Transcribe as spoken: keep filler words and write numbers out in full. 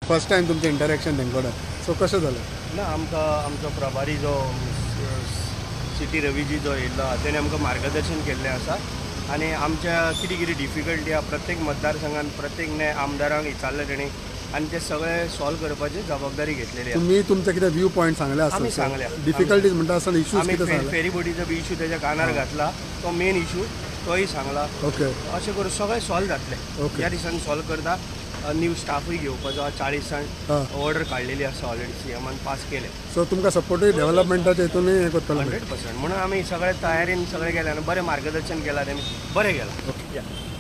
First time तुमचें interaction तेंकोडा so कशें जालें? ना आमकां आमचो प्रभारी जो सिटी रवीजी जो येयल्लो आहा तेणें आमकां मार्गदर्शन केल्लें आसा आनी आमच्या कितें कितें डिफिकल्टी आहा प्रत्येक मतदारसंघान प्रत्येक ने आमदारांक विचारलें तेणी आनी ते सगळे सॉल्व करपाची जबाबदारी घेतलेली आहा. तुम्ही तुमचे कितें व्यू पॉयंट सांगले आमी आसता सांगल्या डिफिकल्टीज म्हणटा आसतना इश्यूज आमी कितें सांगले? फेरीबोटीचो बी इशू तेच्या कानार घातला तो मेन इशू तोय सांगला. ओके अशें करून सगळें सॉल्व जातलें. ओके. ह्या दिसांनी सॉल्व करता. न्यू स्टाफूय घेवपाचो चाळीसान ऑर्डर काडलेली आसा ऑलरेडी सीएमान पास केले. सो तुमकां सपोर्टूय डेव्हलपमेंटाचे हितूनय हें करतलो हंड्रेड पर्संट म्हणून आमी सगळे तयारीन सगळे गेले आनी बरें मार्गदर्शन केलां तेमी बरें गेलां. ओके. या